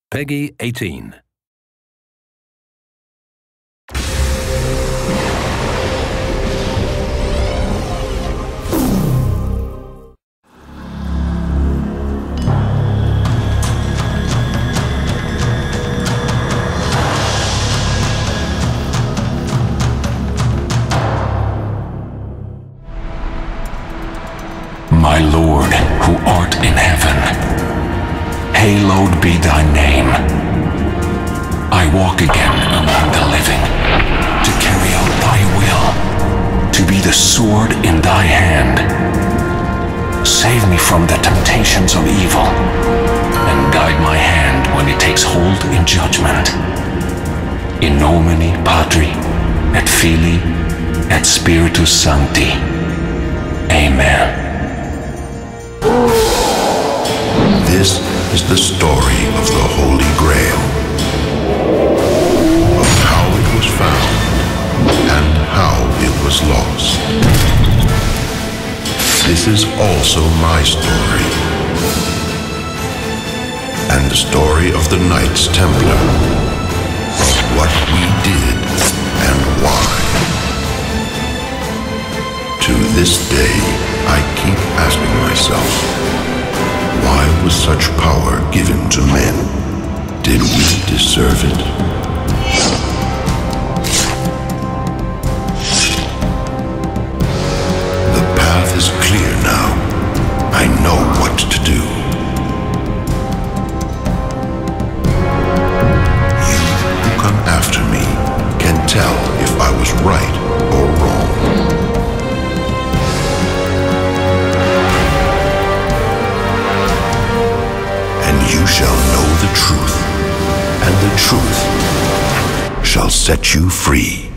Peggy 18. My Lord, who art in heaven, hallowed be thy name. I walk again among the living, to carry out thy will, to be the sword in thy hand. Save me from the temptations of evil, and guide my hand when it takes hold in judgment. In nomine Patri, et Filii, et Spiritus Sancti. Amen. This is the story of the Holy Grail, of how it was found and how it was lost. This is also my story, and the story of the Knights Templar, of what we did and why. To this day, I keep asking myself, why was such power given to men? Did we deserve it? The path is clear now. I know what to do. You who come after me can tell if I was right or wrong. You shall know the truth, and the truth shall set you free.